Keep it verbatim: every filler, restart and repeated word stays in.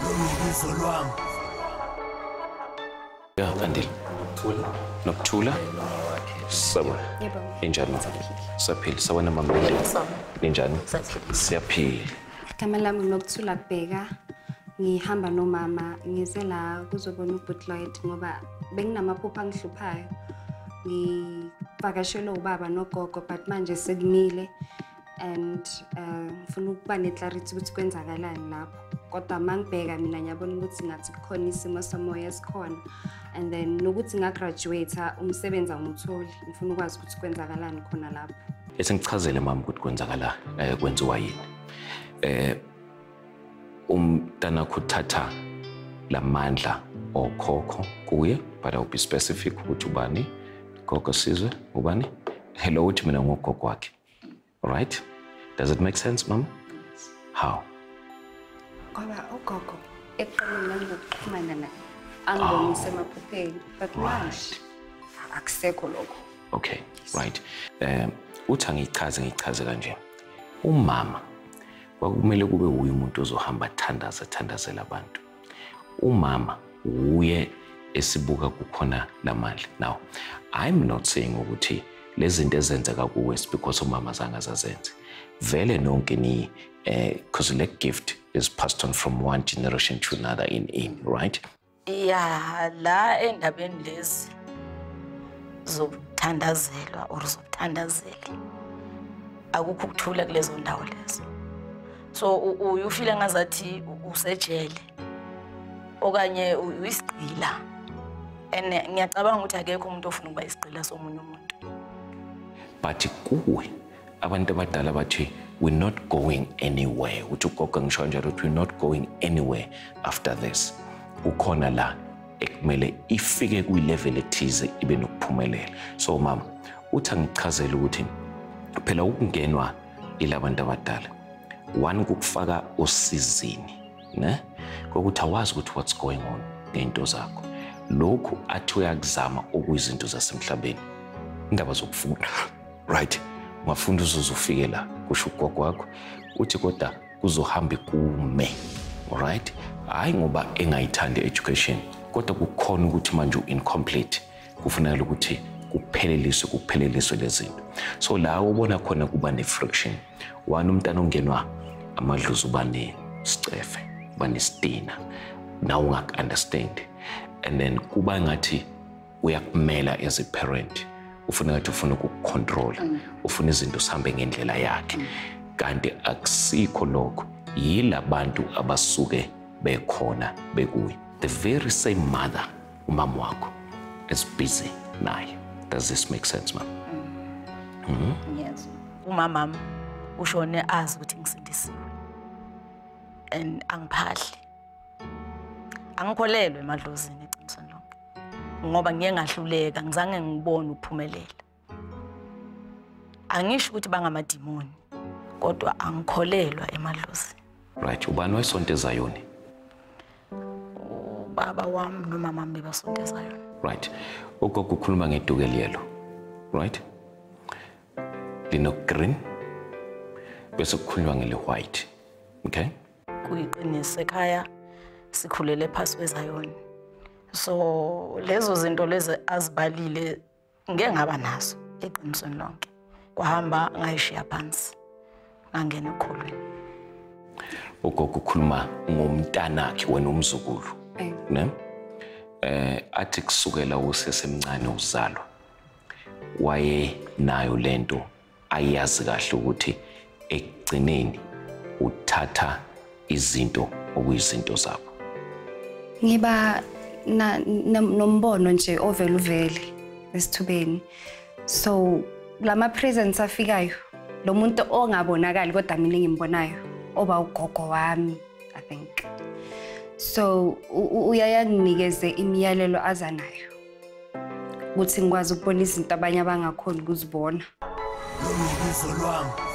Ubizo lwami. Yeah, Andile. Nokuthula? Sawa. Yebo. Injani? Saphila. Sawa na Mam Lindiwe. Sawa. Injani? Siyaphila. Igama lami Nokuthula kubheka. Ngihamba nomama ngize la kuzobona uButloyd ngoba benginamaphupho angihluphayo. Ngivakashela ubaba nogogo but manje sekumile and ngifuna ukuba neclarity ukuthi kwenzakalani lapho. Kodwa mangibheka mina ngiyabona ukuthi ngathi kukhona isimo somoya esikhona and then nokuthi ngagraduate umsebenzi awungitholi ngifuna ukwazi ukuthi kwenzakalani khona lapho. Ese ngichazele mama ukuthi kwenzakala kwenziwa yini. Eh umntana kuthatha lamandla okhokho kuye but I'll be specific ukuthi ubani gogo sizwe ubani hello uthi mina ngogogo wakhe. All right? Does it make sense, Mom? How? Ngoba ugogo eqaleni nangokuxhumana naye angibonise emaphupheni but manje akusekho lokho. Okay, right. Um uthi ngichaze ngichaze kanje. Umama kwakumele kube uye umuntu ozohamba thandaza thandazela abantu. Umama uye esibuka kukhona lamandla. Now, I'm not saying ukuthi lezi zinto ezenzeka kuwe because umama zangazazenze. Vele nonke ni eh because the gift is passed on from one generation to another in in, right? Yeah, la endabeni lezi zokuthandazelwa or zokuthandazela. Akukho ukuthula kulezo ndawo lezo. So uyufile ngazathi usejele okanye uyisigqila. And ngiyacabanga ukuthi akekho umuntu ofuna ukuba isigqila somunye umuntu. But kuwe abantu abadala bathi we're not going anywhere. Uthi ugogo ngisho njalo ukuthi we're not going anywhere after this. Ukhona la ekumele ifike kwi level ethize ibe nokuphumelela. So mama uthi ngichazela ukuthi phela ukungenwa ilabantu abadala one ukufaka osizini ne kokuthi awazi ukuthi what's going on ngento zakho. Lokhu athi uyakuzama okuyizinto zasemhlabeni indaba zokufunda right ungafunda uzozufikela kusho ugogo wakho uthi kodwa kuzohamba kume right hayi ngoba engayithandi education kodwa kukhona ukuthi manje incomplete kufanele ukuthi kupheleliswe kupheleliswe lezinto. So la ubona khona kuba ne friction one umntana ongenwa amadluzu bane sicefe bane stina now ungak understand and then kuba ngathi uyakumela as a parent ufuna ngathi ufuna ukucontrol ufuna izinto sihambe ngendlela yakhe kanti akusikho lokho yilabantu abasuke bekhona bekuyi the very same mother umama wakho is busy naye. Does this make sense, ma'am? Mm. Mm-hmm. Yes. Umama ushone azi ukuthi ngisindisiwe and angiphahli angikholelwe emadlozini eqinisweni lonke ngoba ngiye ngahluleka ngizange ngibone ukuphumelela. Angisho ukuthi bangamadimoni kodwa angikholelwa emadlozini. Right, ubani wayesonteza yona? Baba wami nomama wami basonteza yona. Right. Ugogo ukhuluma ngeduke liyelo. Right? Lino green bese kukhulunywa ngele white. Okay? Kuyiqinise ekhaya sikhulele phasi kwezayona. So lezo zinto lezi azibalile ngeke ngaba nazo eqinisweni lonke. Kwahamba ngayishiya phansi. Ngangena ekholweni. Ugogo ukhuluma ngomntanakhe wena umzukulu. Ne? Eh athi kusukela usesemncane uzalwa waye nayo lento ayazi kahle ukuthi ekugcineni uthatha izinto okuyizinto zabo. Ngiba nombono nje ovela uvele esithubeni. So lama presents afikayo lo muntu ongabonakali kodwa mina ngimbonayo oba ugogo wami I think. So uyayanginikeze imiyalelo azanayo ukuthi ngikwazi ukubona izinto abanye abangakhona ukuzibona. Ubizo lwami.